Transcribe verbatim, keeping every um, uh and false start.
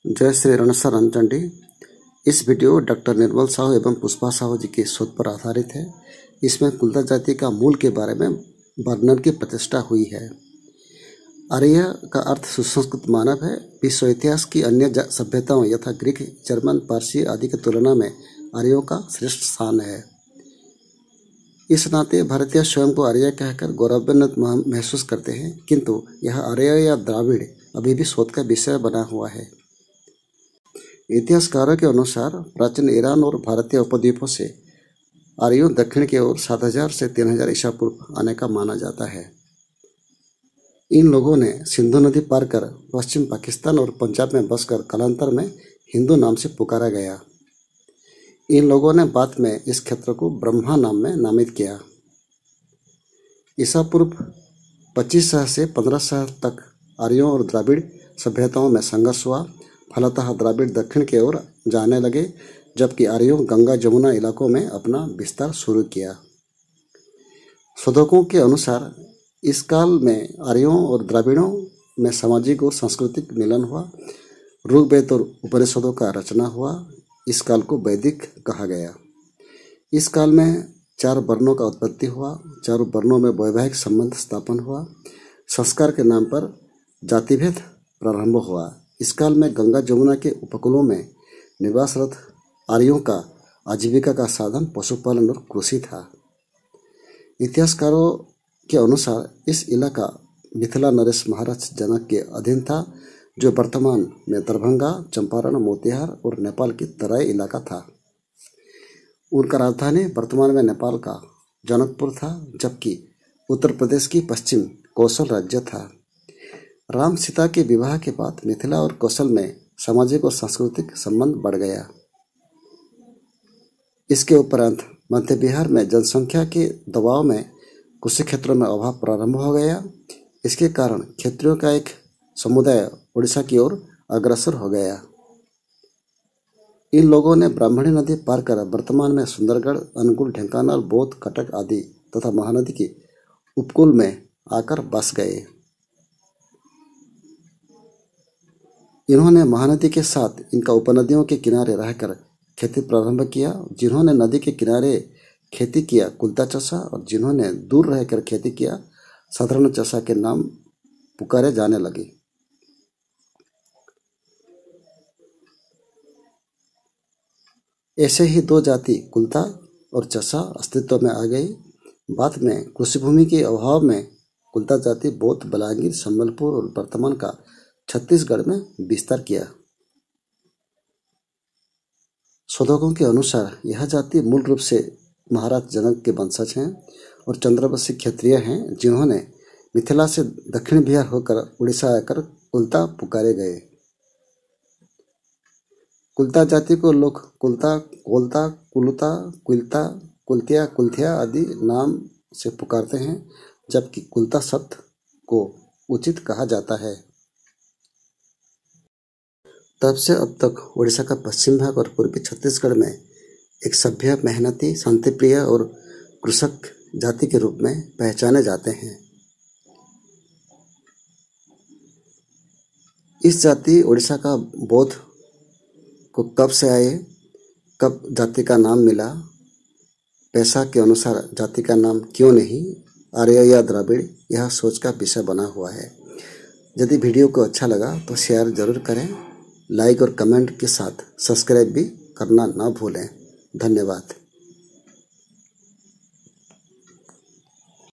जय श्री रणसर रामचंडी। इस video doctor निर्मल साहू एवं पुष्पा साहू जी के शोध पर आधारित है। इसमें कुल्ता जाति का मूल के बारे में वर्णन की प्रतिष्ठा हुई है। आर्य का अर्थ सुसंस्कृत मानव है। विश्व इतिहास की अन्य सभ्यताओं यथा ग्रीक, जर्मन, पारसी आदि की तुलना में आर्यों का श्रेष्ठ स्थान है। इस नाते भारतीय स्वयं को आर्य कहकर गौरवान्वित महसूस करते हैं, किंतु यह आर्य या द्राविड़ अभी भी शोध का विषय बना हुआ है। इतिहासकारों के अनुसार प्राचीन ईरान और भारतीय उपद्वीपों से आर्यों दक्षिण की ओर सात हजार से तीन हजार ईसा पूर्व आने का माना जाता है। इन लोगों ने सिंधु नदी पार कर पश्चिम पाकिस्तान और पंजाब में बसकर कालांतर में हिंदू नाम से पुकारा गया। इन लोगों ने बाद में इस क्षेत्र को ब्रह्मा नाम में नामित किया। ईसा पूर्व पच्चीस सौ से पंद्रह सौ तक आर्यों और द्राविड़ सभ्यताओं में संघर्ष हुआ। फलतः द्राविड़ दक्षिण की ओर जाने लगे, जबकि आर्यों गंगा जमुना इलाकों में अपना विस्तार शुरू किया। शोधकों के अनुसार इस काल में आर्यों और द्राविड़ों में सामाजिक और सांस्कृतिक मिलन हुआ। ऋग्वेद और उपनिषदों का रचना हुआ। इस काल को वैदिक कहा गया। इस काल में चार वर्णों का उत्पत्ति हुआ। चारों वर्णों में वैवाहिक संबंध स्थापन हुआ। संस्कार के नाम पर जातिभेद प्रारंभ हुआ। इस काल में गंगा जमुना के उपकूलों में निवासरत आर्यों का आजीविका का साधन पशुपालन और कृषि था। इतिहासकारों के अनुसार इस इलाका मिथिला नरेश महाराज जनक के अधीन था, जो वर्तमान में दरभंगा, चंपारण, मोतिहार और नेपाल की तराई इलाका था। उनका राजधानी वर्तमान में नेपाल का जनकपुर था, जबकि उत्तर प्रदेश की पश्चिम कौशल राज्य था। राम सीता के विवाह के बाद मिथिला और कौशल में सामाजिक और सांस्कृतिक संबंध बढ़ गया। इसके उपरांत मध्य बिहार में जनसंख्या के दबाव में कृषि क्षेत्रों में अभाव प्रारंभ हो गया। इसके कारण क्षेत्रियों का एक समुदाय उड़ीसा की ओर अग्रसर हो गया। इन लोगों ने ब्राह्मणी नदी पार कर वर्तमान में सुंदरगढ़, अनुगुल, ढेंकानाल, बौद्ध, कटक आदि तथा महानदी के उपकूल में आकर बस गए। इन्होंने महानदी के साथ इनका उपनदियों के किनारे रहकर खेती प्रारंभ किया। जिन्होंने नदी के किनारे खेती किया कुल्ता चषा, और जिन्होंने दूर रहकर खेती किया साधारण चषा के नाम पुकारे जाने लगे। ऐसे ही दो जाति कुल्ता और चषा अस्तित्व में आ गई। बाद में कृषि भूमि के अभाव में कुल्ता जाति बौद्ध, बलांगीर, संबलपुर और वर्तमान का छत्तीसगढ़ में विस्तार किया। शोधकों के अनुसार यह जाति मूल रूप से महाराज जनक के वंशज हैं और चंद्रवंशी क्षत्रिय हैं, जिन्होंने मिथिला से दक्षिण बिहार होकर उड़ीसा आकर कुल्ता पुकारे गए। कुल्ता जाति को लोग कुल्ता, कोलता, कुलुता, कुलता, कुलतिया, कुलथिया आदि नाम से पुकारते हैं, जबकि कुल्ता शब्द को उचित कहा जाता है। तब से अब तक उड़ीसा का पश्चिम भाग और पूर्वी छत्तीसगढ़ में एक सभ्य, मेहनती, शांतिप्रिय और कृषक जाति के रूप में पहचाने जाते हैं। इस जाति उड़ीसा का बौद्ध को कब से आए, कब जाति का नाम मिला, पैसा के अनुसार जाति का नाम क्यों नहीं आर्य या द्राविड़, यह सोच का विषय बना हुआ है। यदि वीडियो को अच्छा लगा तो शेयर जरूर करें। लाइक और कमेंट के साथ सब्सक्राइब भी करना ना भूलें। धन्यवाद।